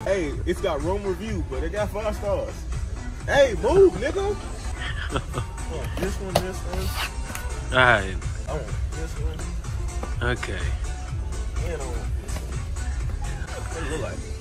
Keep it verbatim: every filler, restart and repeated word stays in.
Hey, it's got Rome review, but it got five stars. Hey, move, nigga. Oh, this one, this one. Alright. I want this one. Okay. And I want this one. What it look like?